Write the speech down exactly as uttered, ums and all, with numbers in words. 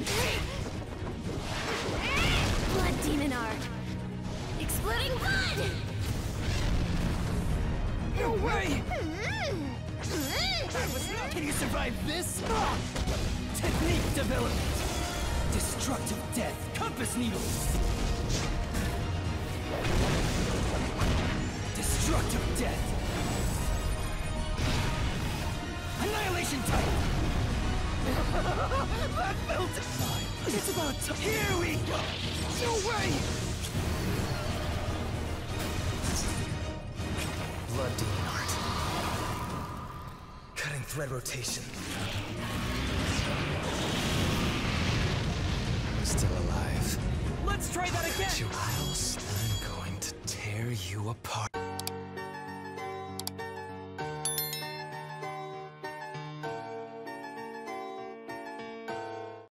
Blood demon art. Exploding blood! No way! Can you survive this? Technique development! Destructive death! Compass needles! Destructive death! Annihilation type! That felt fine! It's about time! Here we go! No way! Blood demon art. Cutting thread rotation. Still alive. Let's try that again! I'm going to tear you apart.